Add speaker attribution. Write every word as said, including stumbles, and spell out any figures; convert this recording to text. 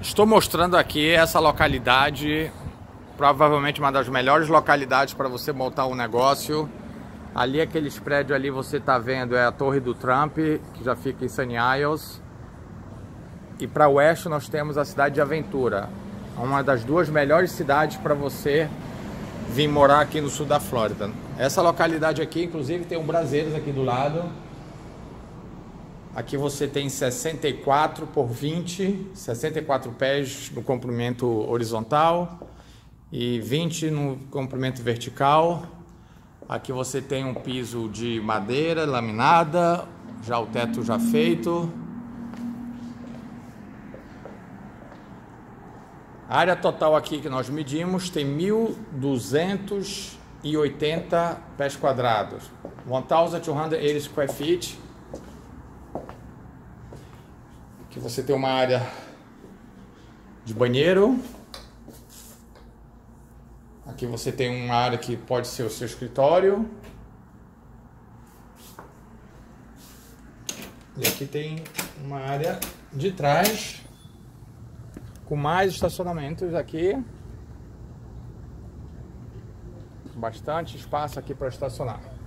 Speaker 1: Estou mostrando aqui essa localidade, provavelmente uma das melhores localidades para você montar um negócio. Ali, aqueles prédios ali, você está vendo, é a Torre do Trump, que já fica em Sunny Isles. E para o oeste nós temos a cidade de Aventura, uma das duas melhores cidades para você vir morar aqui no sul da Flórida. Essa localidade aqui, inclusive, tem um Braseiros aqui do lado. Aqui você tem sessenta e quatro por vinte, sessenta e quatro pés no comprimento horizontal e vinte no comprimento vertical. Aqui você tem um piso de madeira laminada, já o teto já feito. A área total aqui que nós medimos tem mil duzentos e oitenta pés quadrados, mil duzentos e oitenta square feet. Aqui você tem uma área de banheiro. Aqui você tem uma área que pode ser o seu escritório. E aqui tem uma área de trás com mais estacionamentos aqui. Bastante espaço aqui para estacionar.